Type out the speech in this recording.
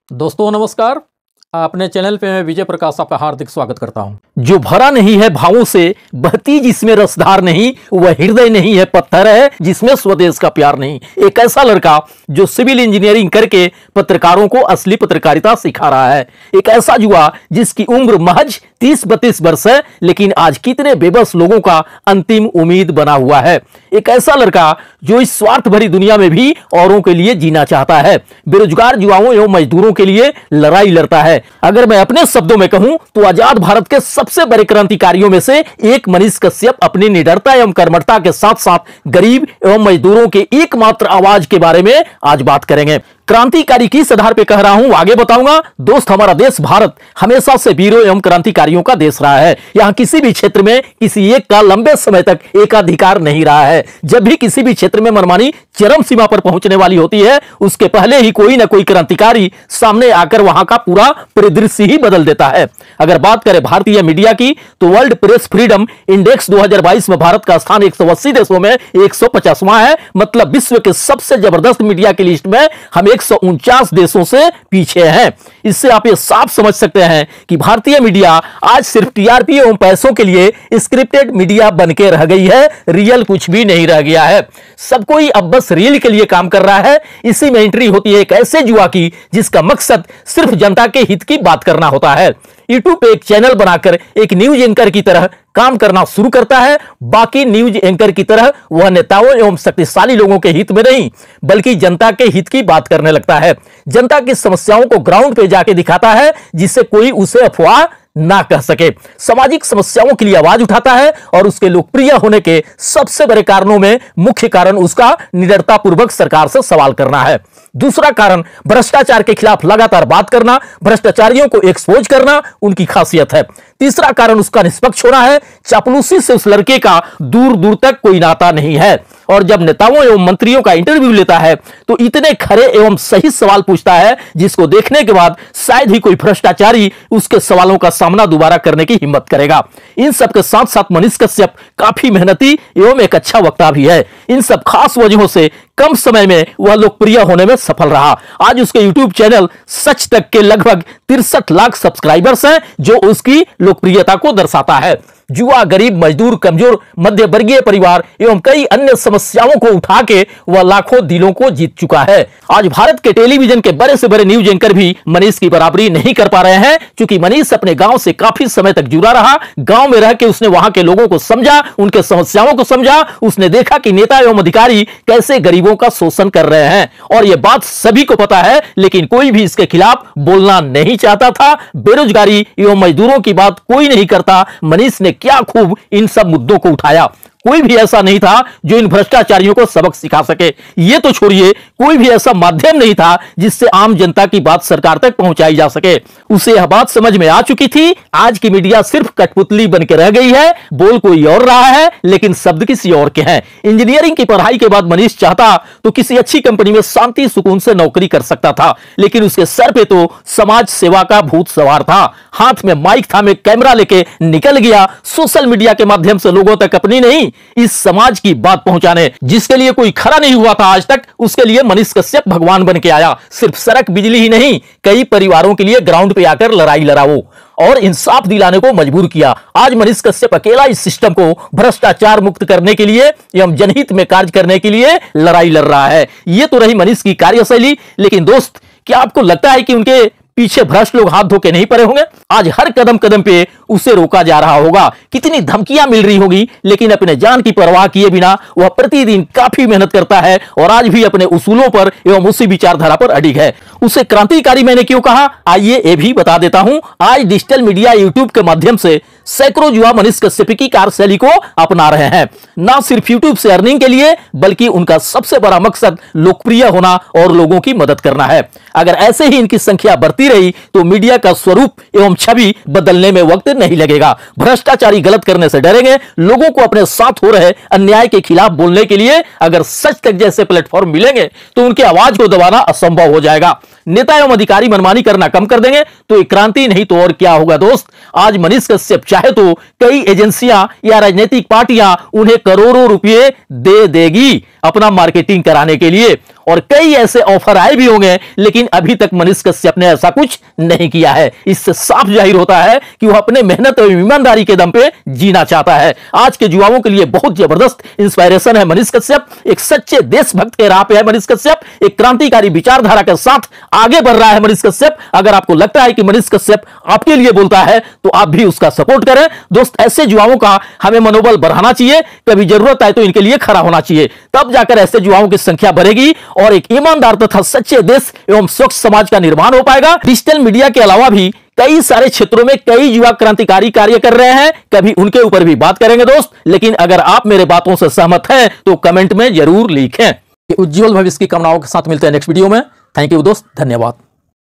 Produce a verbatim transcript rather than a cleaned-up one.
दोस्तों नमस्कार। अपने चैनल पे मैं विजय प्रकाश आपका हार्दिक स्वागत करता हूं। जो भरा नहीं है भावों से, बहती जिसमें रसधार नहीं, वह हृदय नहीं है, पत्थर है जिसमें स्वदेश का प्यार नहीं। एक ऐसा लड़का जो सिविल इंजीनियरिंग करके पत्रकारों को असली पत्रकारिता सिखा रहा है। एक ऐसा युवा जिसकी उम्र महज तीस बत्तीस वर्ष है, लेकिन आज कितने बेबस लोगों का अंतिम उम्मीद बना हुआ है। एक ऐसा लड़का जो इस स्वार्थ भरी दुनिया में भी औरों के लिए जीना चाहता है, बेरोजगार युवाओं एवं मजदूरों के लिए लड़ाई लड़ता है। अगर मैं अपने शब्दों में कहूं तो आजाद भारत के सबसे बड़े क्रांतिकारियों में से एक मनीष कश्यप अपनी निडरता एवं कर्मठता के साथ साथ गरीब एवं मजदूरों के एकमात्र आवाज के बारे में आज बात करेंगे। क्रांतिकारी किस आधार पे कह रहा हूं आगे बताऊंगा। दोस्त, हमारा देश भारत हमेशा से वीरों एवं क्रांतिकारियों का देश रहा है। यहां किसी भी क्षेत्र में किसी एक का लंबे समय तक एकाधिकार नहीं रहा है। जब भी किसी भी क्षेत्र में मनमानी चरम सीमा पर पहुंचने वाली होती है, उसके पहले ही कोई ना कोई क्रांतिकारी सामने आकर वहां का पूरा परिदृश्य ही बदल देता है। अगर बात करें भारतीय मीडिया की तो वर्ल्ड प्रेस फ्रीडम इंडेक्स दो हज़ार बाईस में भारत का स्थान एक सौ अस्सी देशों में एक सौ पचासवां है। मतलब विश्व के सबसे जबरदस्त मीडिया की लिस्ट में हम एक सौ उनचास देशों से पीछे हैं। इससे आप ये साफ समझ सकते हैं कि भारतीय मीडिया आज सिर्फ टीआरपी एवं पैसों के लिए स्क्रिप्टेड मीडिया बनके रह गई है, रियल कुछ भी नहीं रह गया है। सब कोई अब बस रील के लिए काम कर रहा है। इसी में एंट्री होती है एक ऐसे युवा की जिसका मकसद सिर्फ जनता के हित की बात करना होता है। यूट्यूब पे एक चैनल बनाकर एक न्यूज एंकर की तरह काम करना शुरू करता है। बाकी न्यूज एंकर की तरह वह नेताओं एवं शक्तिशाली लोगों के हित में नहीं, बल्कि जनता के हित की बात करने लगता है। जनता की समस्याओं को ग्राउंड पे जाके दिखाता है, जिससे कोई उसे अफवाह ना कह सके। सामाजिक समस्याओं के लिए आवाज उठाता है और उसके लोकप्रिय होने के सबसे बड़े कारणों में मुख्य कारण उसका निडरता पूर्वक सरकार से सवाल करना है। दूसरा कारण भ्रष्टाचार के खिलाफ लगातार बात करना, भ्रष्टाचारियों को एक्सपोज करना उनकी खासियत है। तीसरा कारण उसका निष्पक्ष होना है। चापलूसी से उस लड़के का दूर दूर तक कोई नाता नहीं है। और जब नेताओं एवं मंत्रियों का इंटरव्यू लेता है तो इतने खरे एवं सही सवाल पूछता है जिसको देखने के बाद शायद ही कोई भ्रष्टाचारी उसके सवालों का सामना दोबारा करने की हिम्मत करेगा। इन सब के साथ साथ मनीष कश्यप काफी मेहनती एवं एक अच्छा वक्ता भी है। इन सब खास वजहों से कम समय में वह लोकप्रिय होने में सफल रहा। आज उसके यूट्यूब चैनल सच तक के लगभग तिरसठ लाख सब्सक्राइबर्स हैं, जो उसकी लोकप्रियता को दर्शाता है। युवा, गरीब, मजदूर, कमजोर, मध्य वर्गीय परिवार एवं कई अन्य समस्याओं को उठा के वह लाखों दिलों को जीत चुका है। आज भारत के टेलीविजन के बड़े से बड़े न्यूज एंकर भी मनीष की बराबरी नहीं कर पा रहे हैं, क्योंकि मनीष अपने गांव से काफी समय तक जुड़ा रहा। गांव में रह के उसने वहां के लोगों को समझा, उनके समस्याओं को समझा। उसने देखा कि नेता एवं अधिकारी कैसे गरीबों का शोषण कर रहे हैं, और यह बात सभी को पता है, लेकिन कोई भी इसके खिलाफ बोलना नहीं चाहता था। बेरोजगारी एवं मजदूरों की बात कोई नहीं करता। मनीष ने क्या खूब इन सब मुद्दों को उठाया। कोई भी ऐसा नहीं था जो इन भ्रष्टाचारियों को सबक सिखा सके। ये तो छोड़िए, कोई भी ऐसा माध्यम नहीं था जिससे आम जनता की बात सरकार तक पहुंचाई जा सके। उसे यह बात समझ में आ चुकी थी, आज की मीडिया सिर्फ कठपुतली बन के रह गई है। बोल कोई और रहा है, लेकिन शब्द किसी और के हैं। इंजीनियरिंग की पढ़ाई के बाद मनीष चाहता तो किसी अच्छी कंपनी में शांति सुकून से नौकरी कर सकता था, लेकिन उसके सर पे तो समाज सेवा का भूत सवार था। हाथ में माइक था, में कैमरा लेके निकल गया सोशल मीडिया के माध्यम से लोगों तक अपनी नहीं, इस समाज की बात पहुंचाने। जिसके लिए कोई खड़ा नहीं हुआ था आज तक, उसके लिए मनीष कश्यप भगवान बन के आया। सिर्फ सड़क बिजली ही नहीं, कई परिवारों के लिए ग्राउंड पे आकर लड़ाई लड़ाओ और इंसाफ दिलाने को मजबूर किया। आज मनीष कश्यप अकेला इस सिस्टम को भ्रष्टाचार मुक्त करने के लिए एवं जनहित में कार्य करने के लिए लड़ाई लड़ रहा है। यह तो रही मनीष की कार्यशैली, लेकिन दोस्त, क्या आपको लगता है कि उनके पीछे भ्रष्ट लोग हाथ धो के नहीं पड़े होंगे? आज हर कदम कदम पे उसे रोका जा रहा होगा, कितनी धमकियां मिल रही होगी, लेकिन अपने जान की परवाह किए बिना वह प्रतिदिन काफी मेहनत करता है और आज भी अपने उसूलों पर एवं उसी विचारधारा पर अडिग है। उसे क्रांतिकारी मैंने क्यों कहा, आइए ये भी बता देता हूं। आज डिजिटल मीडिया यूट्यूब के माध्यम से सैकड़ों युवा मनीष कश्यप की कार्यशैली को अपना रहे हैं। ना सिर्फ यूट्यूब से अर्निंग के लिए, बल्कि उनका सबसे बड़ा मकसद लोकप्रिय होना और लोगों की मदद करना है। अगर ऐसे ही इनकी संख्या बढ़ती रही तो मीडिया का स्वरूप एवं छवि बदलने में वक्त नहीं लगेगा। भ्रष्टाचारी गलत करने से डरेंगे। लोगों को अपने साथ हो रहे अन्याय के खिलाफ बोलने के लिए अगर सच तक जैसे प्लेटफॉर्म मिलेंगे तो उनकी आवाज को दबाना असंभव हो जाएगा। नेता एवं अधिकारी मनमानी करना कम कर देंगे तो एक क्रांति नहीं तो और क्या होगा। दोस्त, आज मनीष कश्यप चाहे तो कई एजेंसियां या राजनीतिक पार्टियां उन्हें करोड़ों रुपए दे देगी अपना मार्केटिंग कराने के लिए, और कई ऐसे ऑफर आए भी होंगे, लेकिन अभी तक मनीष कश्यप ने ऐसा कुछ नहीं किया है। इससे साफ जाहिर होता है कि वह अपने मेहनत और ईमानदारी के दम पे जीना चाहता है। आज के युवाओं के लिए बहुत जबरदस्त इंस्पायरेशन है मनीष कश्यप। एक सच्चे देशभक्त के राह पे है मनीष कश्यप, एक क्रांतिकारी विचारधारा के साथ आगे बढ़ रहा है मनीष कश्यप। अगर आपको लगता है कि मनीष कश्यप आपके लिए बोलता है तो आप भी उसका सपोर्ट करें। दोस्त, ऐसे युवाओं का हमें मनोबल बढ़ाना चाहिए, कभी जरूरत आए तो इनके लिए खड़ा होना चाहिए, तब जाकर ऐसे युवाओं की संख्या बढ़ेगी और एक ईमानदार तथा सच्चे देश एवं स्वच्छ समाज का निर्माण हो पाएगा। डिजिटल मीडिया के अलावा भी कई सारे क्षेत्रों में कई युवा क्रांतिकारी कार्य कर रहे हैं, कभी उनके ऊपर भी बात करेंगे दोस्त। लेकिन अगर आप मेरे बातों से सहमत हैं तो कमेंट में जरूर लिखें। उज्जवल भविष्य की कामनाओं के साथ मिलते हैं नेक्स्ट वीडियो में। थैंक यू दोस्त, धन्यवाद।